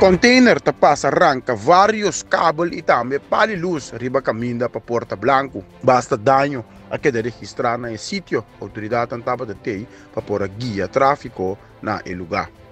Container tapas arranca vários kabel e também pali luz riba caminda para Porta Blanco. Basta danho a que de registrar na sítio, autoridade antaba de tei para pôr a guia tráfico na lugar.